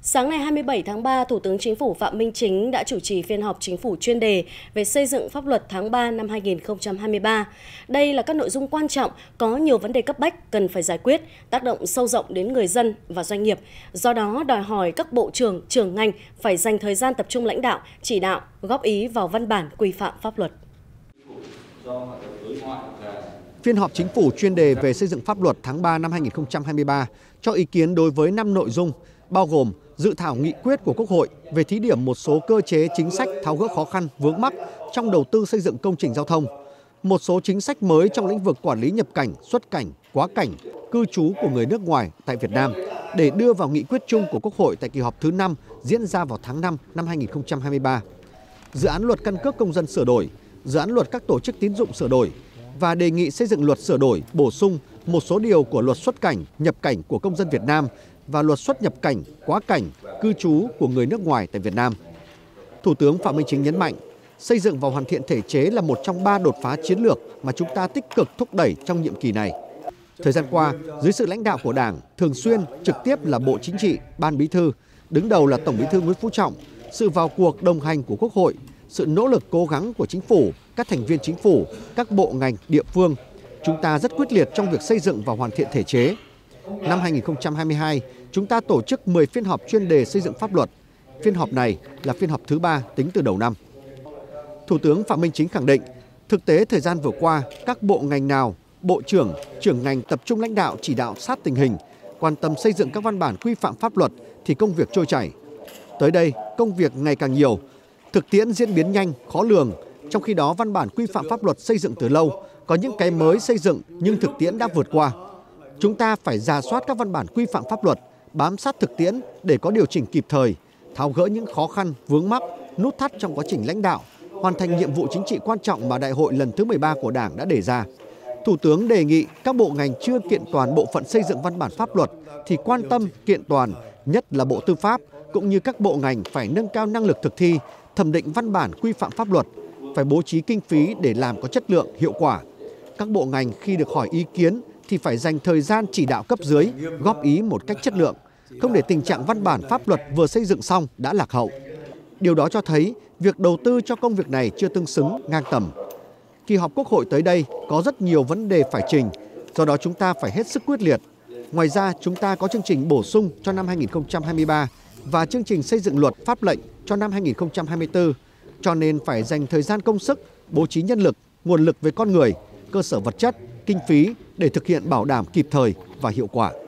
Sáng ngày 27 tháng 3, Thủ tướng Chính phủ Phạm Minh Chính đã chủ trì phiên họp chính phủ chuyên đề về xây dựng pháp luật tháng 3 năm 2023. Đây là các nội dung quan trọng, có nhiều vấn đề cấp bách cần phải giải quyết, tác động sâu rộng đến người dân và doanh nghiệp. Do đó, đòi hỏi các bộ trưởng, trưởng ngành phải dành thời gian tập trung lãnh đạo, chỉ đạo, góp ý vào văn bản quy phạm pháp luật. Phiên họp chính phủ chuyên đề về xây dựng pháp luật tháng 3 năm 2023 cho ý kiến đối với 5 nội dung, bao gồm dự thảo nghị quyết của Quốc hội về thí điểm một số cơ chế chính sách tháo gỡ khó khăn vướng mắc trong đầu tư xây dựng công trình giao thông, một số chính sách mới trong lĩnh vực quản lý nhập cảnh, xuất cảnh, quá cảnh, cư trú của người nước ngoài tại Việt Nam để đưa vào nghị quyết chung của Quốc hội tại kỳ họp thứ 5 diễn ra vào tháng 5 năm 2023. Dự án luật căn cước công dân sửa đổi, dự án luật các tổ chức tín dụng sửa đổi và đề nghị xây dựng luật sửa đổi, bổ sung một số điều của luật xuất cảnh, nhập cảnh của công dân Việt Nam và luật xuất nhập cảnh, quá cảnh, cư trú của người nước ngoài tại Việt Nam. Thủ tướng Phạm Minh Chính nhấn mạnh, xây dựng và hoàn thiện thể chế là một trong 3 đột phá chiến lược mà chúng ta tích cực thúc đẩy trong nhiệm kỳ này. Thời gian qua, dưới sự lãnh đạo của Đảng, thường xuyên, trực tiếp là Bộ Chính trị, Ban Bí thư, đứng đầu là Tổng Bí thư Nguyễn Phú Trọng, sự vào cuộc đồng hành của Quốc hội, sự nỗ lực cố gắng của Chính phủ, các thành viên Chính phủ, các bộ ngành, địa phương, chúng ta rất quyết liệt trong việc xây dựng và hoàn thiện thể chế. Năm 2022, chúng ta tổ chức 10 phiên họp chuyên đề xây dựng pháp luật. Phiên họp này là phiên họp thứ 3 tính từ đầu năm. Thủ tướng Phạm Minh Chính khẳng định, thực tế thời gian vừa qua, các bộ ngành nào, bộ trưởng, trưởng ngành tập trung lãnh đạo chỉ đạo sát tình hình, quan tâm xây dựng các văn bản quy phạm pháp luật thì công việc trôi chảy. Tới đây, công việc ngày càng nhiều, thực tiễn diễn biến nhanh, khó lường, trong khi đó văn bản quy phạm pháp luật xây dựng từ lâu, có những cái mới xây dựng nhưng thực tiễn đã vượt qua. Chúng ta phải rà soát các văn bản quy phạm pháp luật, bám sát thực tiễn để có điều chỉnh kịp thời, tháo gỡ những khó khăn, vướng mắc, nút thắt trong quá trình lãnh đạo, hoàn thành nhiệm vụ chính trị quan trọng mà Đại hội lần thứ 13 của Đảng đã đề ra. Thủ tướng đề nghị các bộ ngành chưa kiện toàn bộ phận xây dựng văn bản pháp luật thì quan tâm kiện toàn, nhất là Bộ Tư pháp, cũng như các bộ ngành phải nâng cao năng lực thực thi, thẩm định văn bản quy phạm pháp luật, phải bố trí kinh phí để làm có chất lượng, hiệu quả. Các bộ ngành khi được hỏi ý kiến thì phải dành thời gian chỉ đạo cấp dưới, góp ý một cách chất lượng, không để tình trạng văn bản pháp luật vừa xây dựng xong đã lạc hậu. Điều đó cho thấy việc đầu tư cho công việc này chưa tương xứng, ngang tầm. Kỳ họp Quốc hội tới đây có rất nhiều vấn đề phải trình, do đó chúng ta phải hết sức quyết liệt. Ngoài ra, chúng ta có chương trình bổ sung cho năm 2023 và chương trình xây dựng luật pháp lệnh cho năm 2024, cho nên phải dành thời gian công sức, bố trí nhân lực, nguồn lực về con người, cơ sở vật chất, kinh phí để thực hiện bảo đảm kịp thời và hiệu quả.